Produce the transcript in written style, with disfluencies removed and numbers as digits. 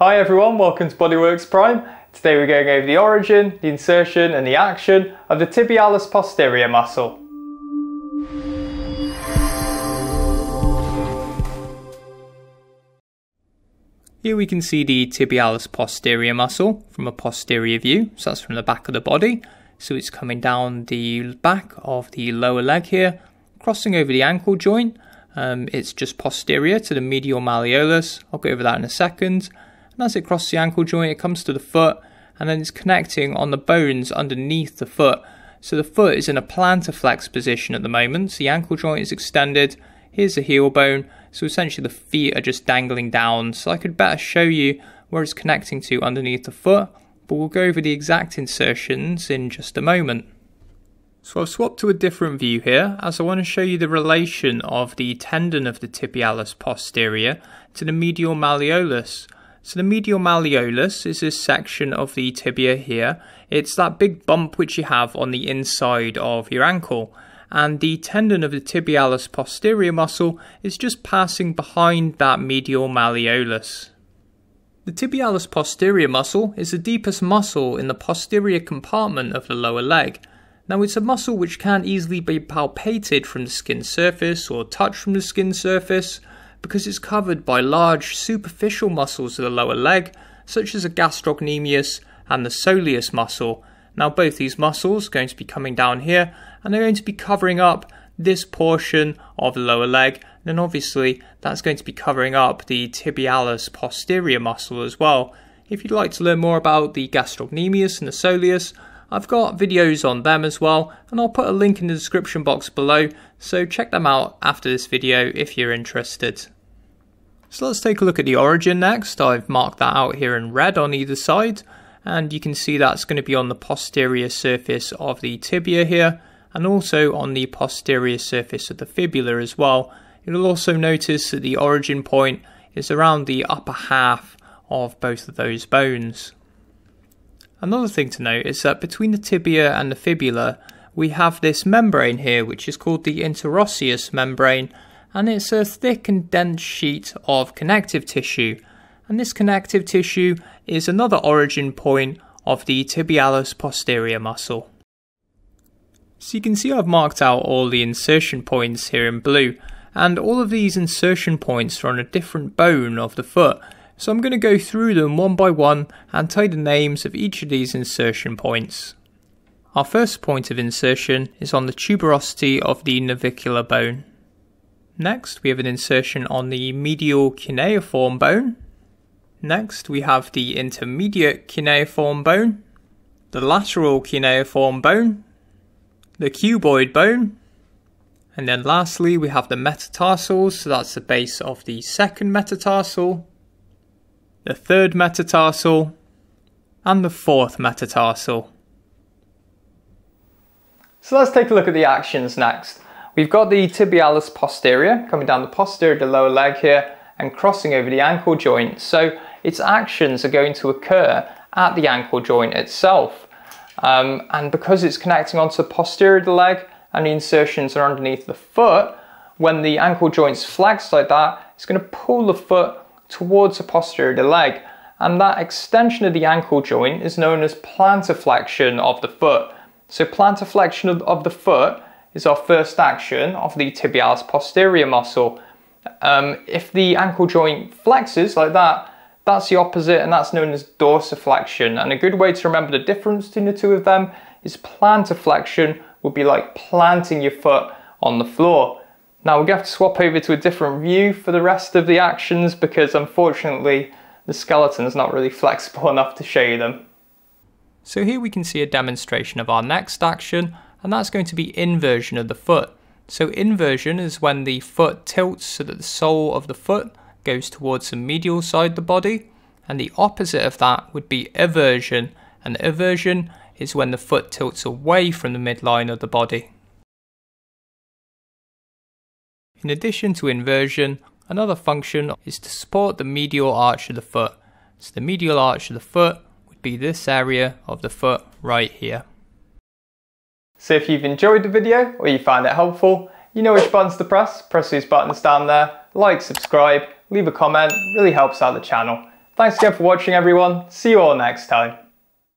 Hi everyone, welcome to Bodyworks Prime. Today we're going over the origin, the insertion and the action of the Tibialis Posterior muscle. Here we can see the Tibialis Posterior muscle from a posterior view, so that's from the back of the body. So it's coming down the back of the lower leg here, crossing over the ankle joint. It's just posterior to the medial malleolus. I'll go over that in a second. And as it crosses the ankle joint, it comes to the foot, and then it's connecting on the bones underneath the foot. So the foot is in a plantarflex position at the moment. So the ankle joint is extended. Here's the heel bone. So essentially the feet are just dangling down. So I could better show you where it's connecting to underneath the foot, but we'll go over the exact insertions in just a moment. So I've swapped to a different view here, as I want to show you the relation of the tendon of the tibialis posterior to the medial malleolus. So the medial malleolus is this section of the tibia here. It's that big bump which you have on the inside of your ankle. And the tendon of the tibialis posterior muscle is just passing behind that medial malleolus. The tibialis posterior muscle is the deepest muscle in the posterior compartment of the lower leg. Now it's a muscle which can't easily be palpated from the skin surface or touched from the skin surface because it's covered by large superficial muscles of the lower leg, such as the gastrocnemius and the soleus muscle. Now both these muscles are going to be coming down here, and they're going to be covering up this portion of the lower leg. Then obviously that's going to be covering up the tibialis posterior muscle as well. If you'd like to learn more about the gastrocnemius and the soleus, I've got videos on them as well, and I'll put a link in the description box below, so check them out after this video if you're interested. So let's take a look at the origin next. I've marked that out here in red on either side, and you can see that's going to be on the posterior surface of the tibia here, and also on the posterior surface of the fibula as well. You'll also notice that the origin point is around the upper half of both of those bones. Another thing to note is that between the tibia and the fibula we have this membrane here which is called the interosseous membrane, and it's a thick and dense sheet of connective tissue, and this connective tissue is another origin point of the tibialis posterior muscle. So you can see I've marked out all the insertion points here in blue, and all of these insertion points are on a different bone of the foot. So I'm going to go through them one by one and tell you the names of each of these insertion points. Our first point of insertion is on the tuberosity of the navicular bone. Next we have an insertion on the medial cuneiform bone. Next we have the intermediate cuneiform bone, the lateral cuneiform bone, the cuboid bone, and then lastly we have the metatarsals, so that's the base of the second metatarsal, the third metatarsal, and the fourth metatarsal. So let's take a look at the actions next. We've got the tibialis posterior coming down the posterior of the lower leg here and crossing over the ankle joint. So its actions are going to occur at the ankle joint itself. And because it's connecting onto the posterior of the leg and the insertions are underneath the foot, when the ankle joint's flexed like that, it's going to pull the foot towards the posterior of the leg, and that extension of the ankle joint is known as plantarflexion of the foot. So plantarflexion of the foot is our first action of the tibialis posterior muscle. If the ankle joint flexes like that, that's the opposite, and that's known as dorsiflexion. And a good way to remember the difference between the two of them is plantarflexion would be like planting your foot on the floor. Now we're going to have to swap over to a different view for the rest of the actions because unfortunately the skeleton's not really flexible enough to show you them. So here we can see a demonstration of our next action, and that's going to be inversion of the foot. So inversion is when the foot tilts so that the sole of the foot goes towards the medial side of the body, and the opposite of that would be eversion, and eversion is when the foot tilts away from the midline of the body. In addition to inversion, another function is to support the medial arch of the foot. So the medial arch of the foot would be this area of the foot right here. So if you've enjoyed the video or you find it helpful, you know which buttons to press. Press these buttons down there, like, subscribe, leave a comment, really helps out the channel. Thanks again for watching everyone, see you all next time.